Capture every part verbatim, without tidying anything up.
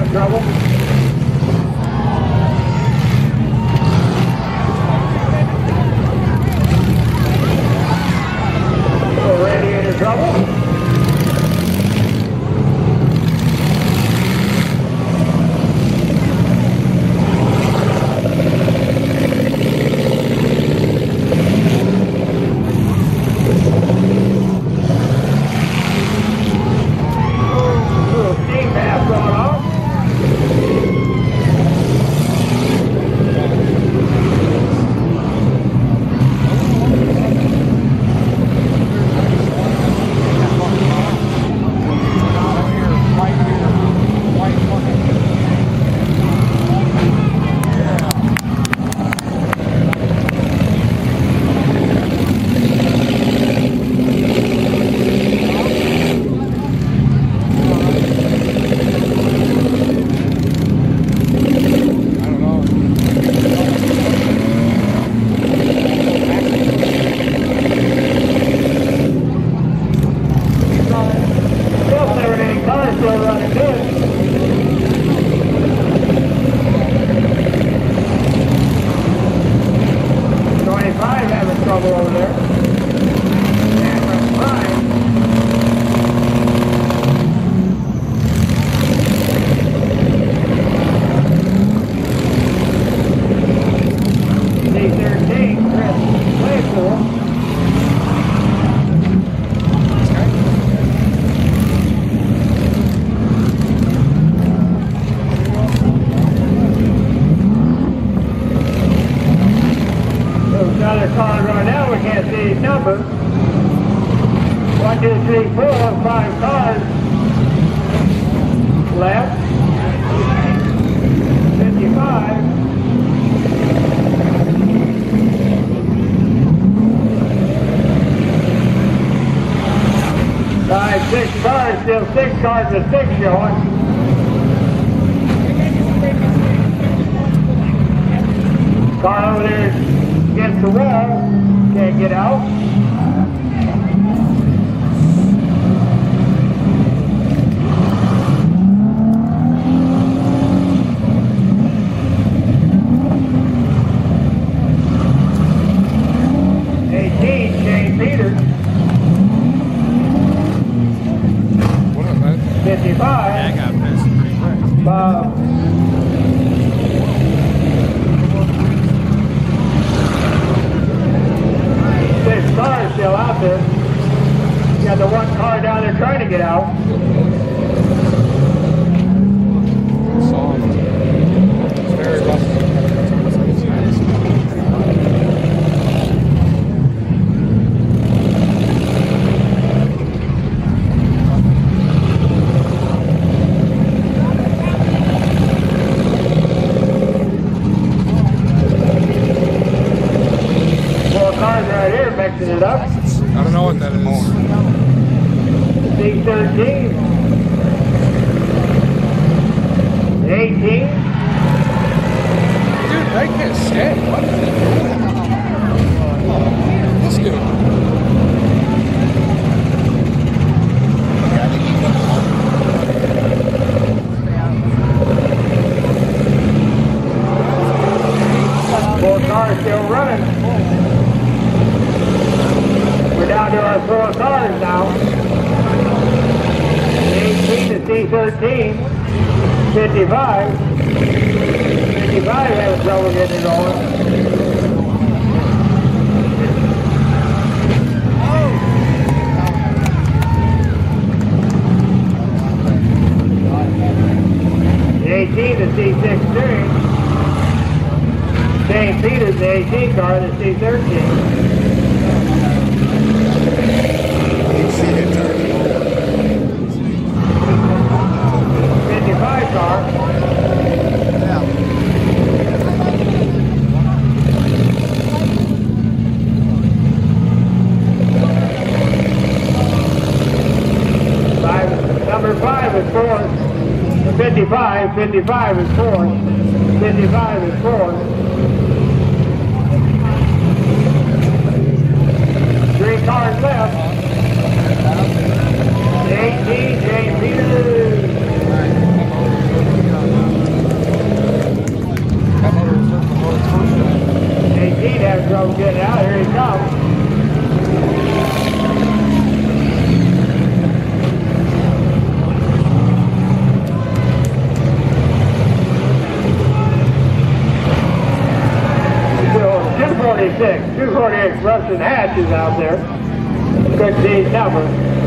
having trouble. So radiator trouble. One, two, three, four, five cars left. fifty-five. Five, six cars, still six cars to six showing. Car over there against the wall, can't get out. fifty-five. Yeah, I got pissed pretty quick. Bob. Six cars still out there. You got the one car down there trying to get out. It's very rough. Mixing it up. I don't know what that is. C thirteen. eighteen. Dude, I can't stand. What is it? Let's do it. Four cars still running. Down to our four cars now. eighteen to C thirteen. fifty-five. fifty-five having trouble getting it going. eighteen to C sixteen. Saint Peter's the eighteen car, the C thirteen. fifty-five car. Five, number five is fourth. fifty-five, fifty-five is fourth. fifty-five is fourth. Three cars left. eighteen, James Peters. forty-six. two forty-eight, Rustin Hatch is out there. fifteen number.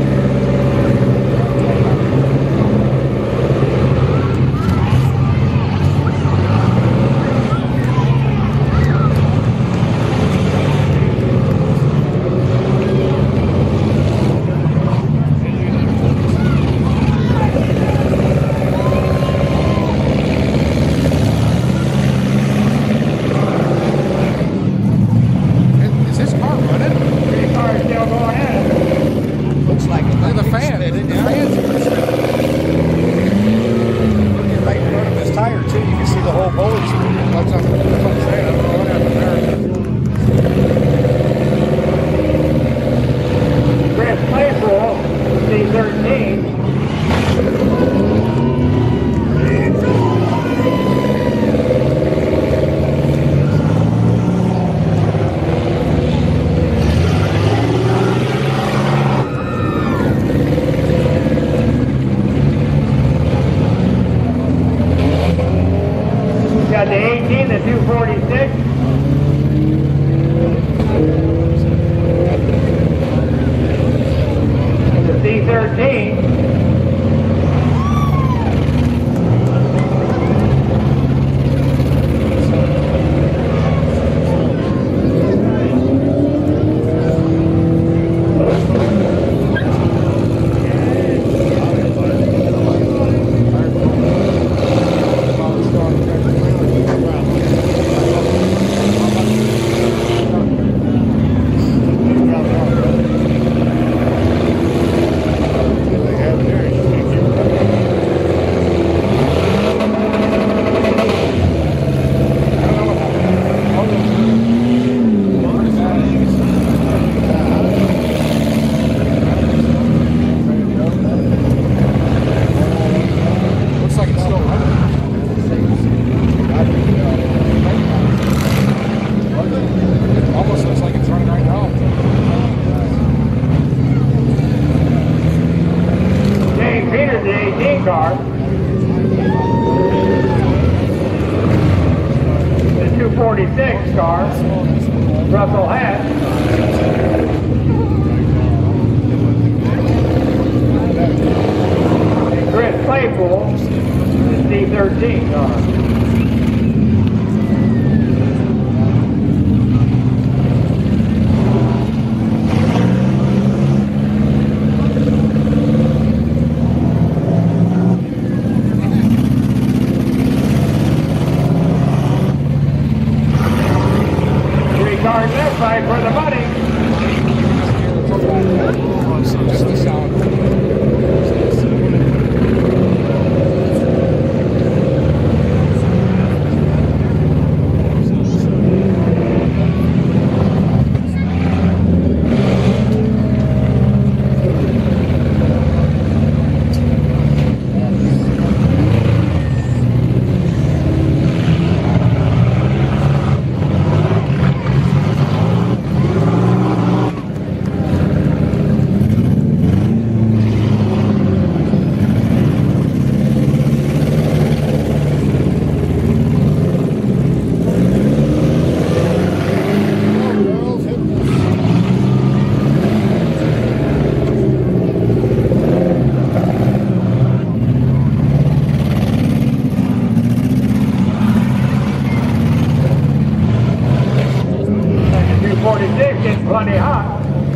Is this car running? Three cars still going in. Looks like it. Look at the fan. Spinning, The yeah. fans are spinning. Looking right in front of his tire too. You can see the whole bullet spinning. That's what I'm saying. I don't know what happened there. Chris Claypool, C thirteen. Got the eighteen, the two forty-six. The C thirteen. Looks like it's still running. Almost looks like it's running right now. Dave Peters, the eighteen car. The two forty-six car. Russell Hatch. And Chris Claypool, the C thirteen car. Three cars left side for the money. Just the sound. two forty-six is plenty hot.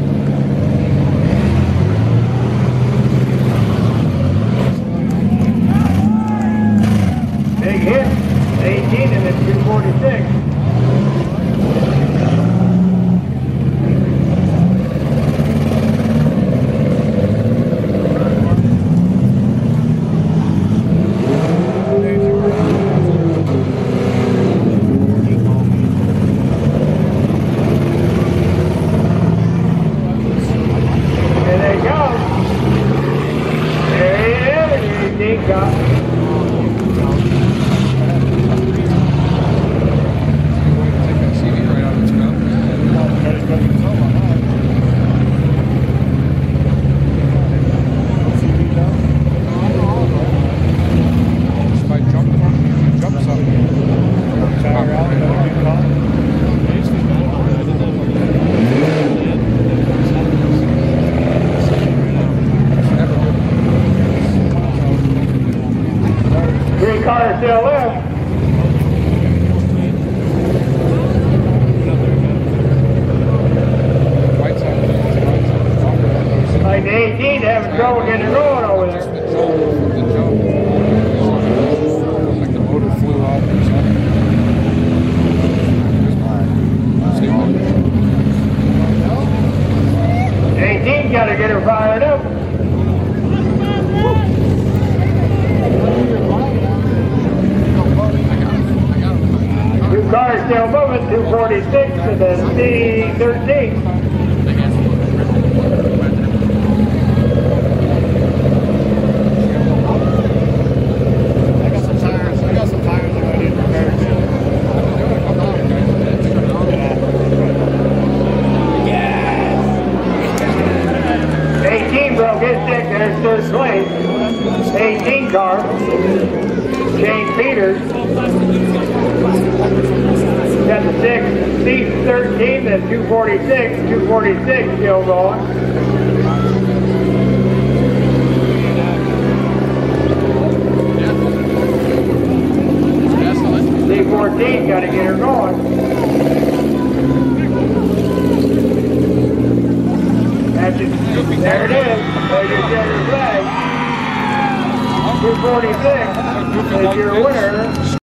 Big hit, eighteen and then two forty-six. There they go. There he is, the eighteen car. Take that C D right out of its mouth. If I jump, jump something. Tire out, another new car. cars still left. Right side. Right side. Like the eighteen having trouble getting it going over there. The jump. Like the motor flew out or something. eighteen got to get her fired up. Two cars still moving, two forty-six and the C thirteen. I got some tires. I got some tires that I need repaired too. eighteen broke his stick, there's third place. eighteen car. Shane Peters. Got the six, C thirteen, then two forty-six, two forty-six still going. C fourteen got to get her going. That's it. There it is. There's your gender flag. two forty-six is your winner.